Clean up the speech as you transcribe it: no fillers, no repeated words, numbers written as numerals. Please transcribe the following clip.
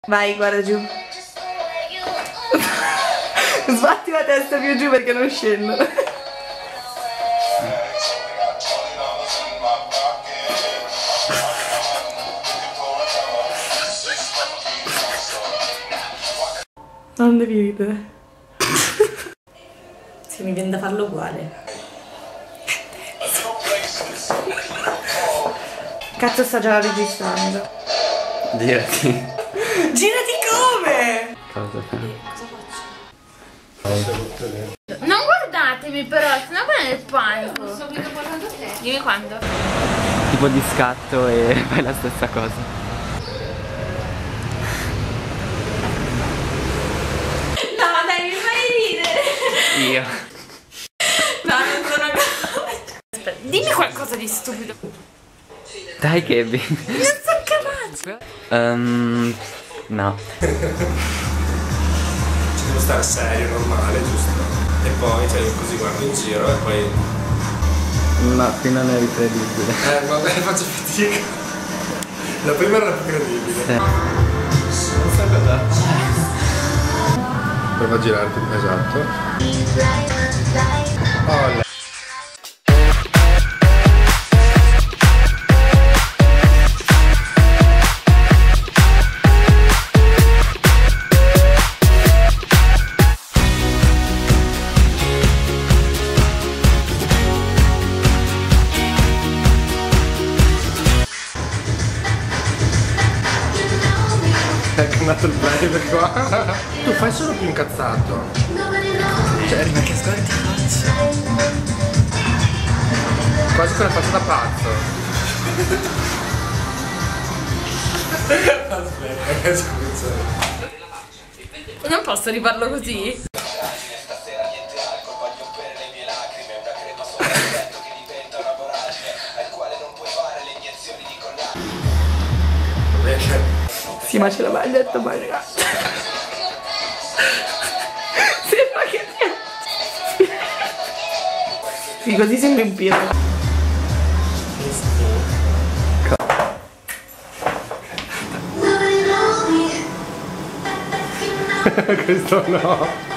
Vai, guarda giù. Sbatti la testa più giù perché non scendono. Non devi ridere. Se mi viene da farlo uguale. Cazzo, sta già registrando. Girati. Girati come? Cosa fai? Non guardatemi però, sennò me ne panico. Non so mica guardando te. Dimmi quando. Tipo di scatto e fai la stessa cosa. No, dai, mi fai ridere. Io. No, non sono capace. Aspetta, dimmi qualcosa di stupido. Dai Gaby. Non sono capace. No. Ci devo stare serio, normale, giusto? E poi, cioè, io così guardo in giro e poi... No, qui non è incredibile. Vabbè, faccio fatica. La prima era più credibile. Sì. Non sai cosa? Prova a girarti, esatto. Oh, è cambiato il drive qua. Tu fai solo più incazzato. Cioè, ma che scuola ti faccio? Quasi con la faccia da pazzo. Aspetta, scusa. Non posso rifarlo così? Sì, ma ce l'avai detto mai, ragazzi. Sembra che piace. Sì, così sembri un pirla. Questo no.